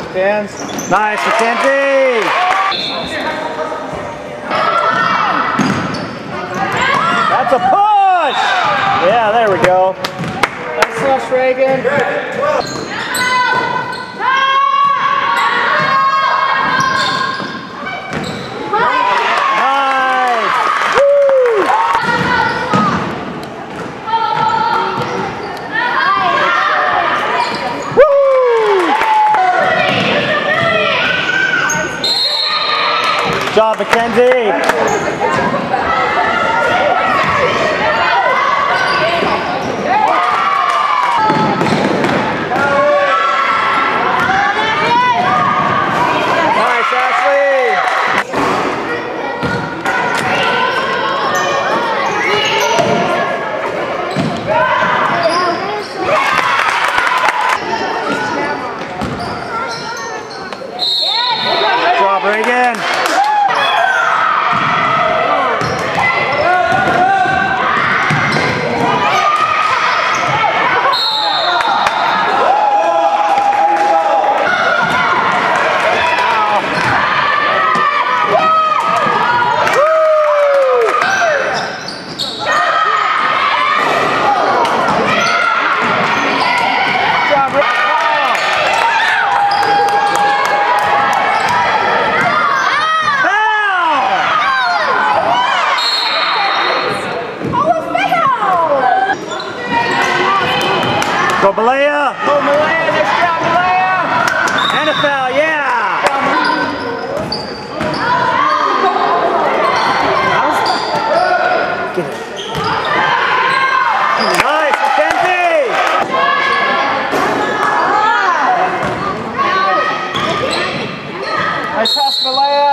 Tans. Nice, Mackenzie. That's a push. Yeah, there we go. Nice flush, Reagan. Good job, Mackenzie. Nice, Ashley. Good job, Reagan. Go Malaya! Go Malaya, next job, Malaya! NFL, yeah! Get it. Nice, Mackenzie! Nice toss, Malaya!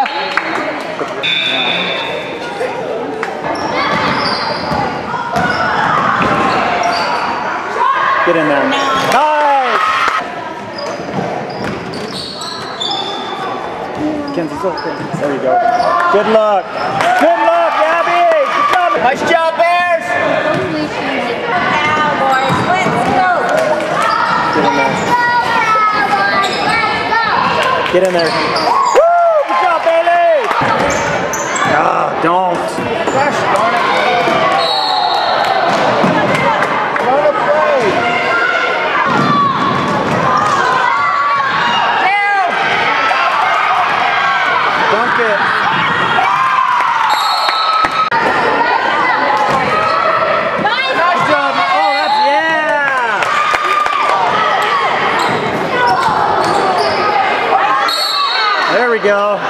Get in there. Nice! Mackenzie's open. There you go. Good luck. Good luck, Abby! Good job. Nice job, Bears! Cowboys, let's go! Get in there. Cowboys, let's go! Get in there. Woo! Good job, Bailey! Ah, don't. Gosh darn it. Run a play. Dunk it. Nice job. Oh, that's, yeah! There we go.